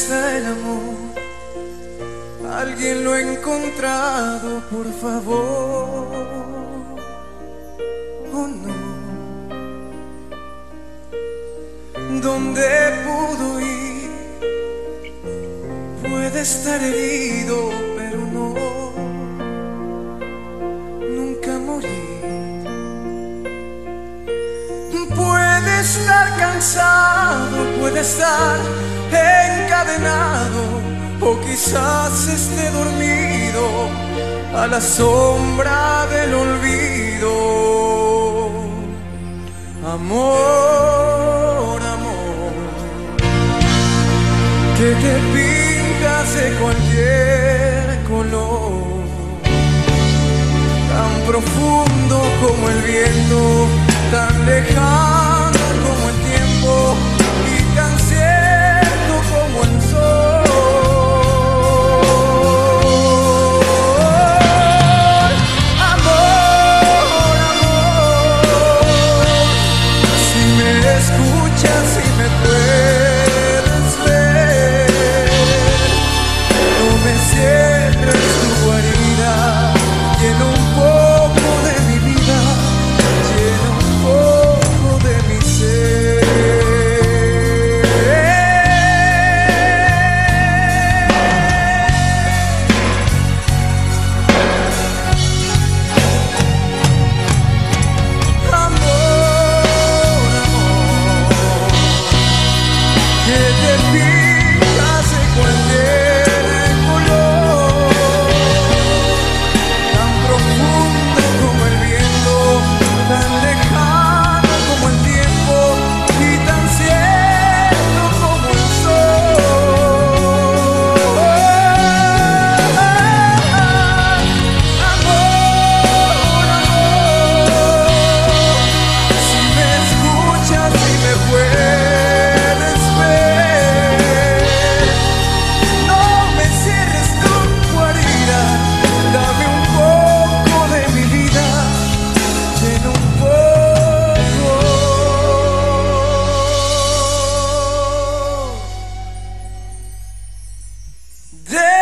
está el amor? Alguien lo ha encontrado, por favor. Oh no. ¿Dónde pudo ir? Puede estar herido, pero no, nunca morir. Puede estar cansado, puede estar encadenado, o quizás esté dormido a la sombra del olvido. Amor, amor, que te pintas de cualquier color, tan profundo como el viento, tan lejano como el tiempo y tan cierto como el sol. Amor, amor, si me escuchas, si me puedes ver, no me cierres tu guarida, llena un poco de mi vida, llena un poco de mi ser. Amor, amor, que te pintas de cualquier color, tan profundo como el viento, tan lejano como el tiempo y tan cierto como el sol. Amor, amor, si me escuchas, si me puedes ver, no me cierres tu guarida, dame un poco de mi vida, llena un poco de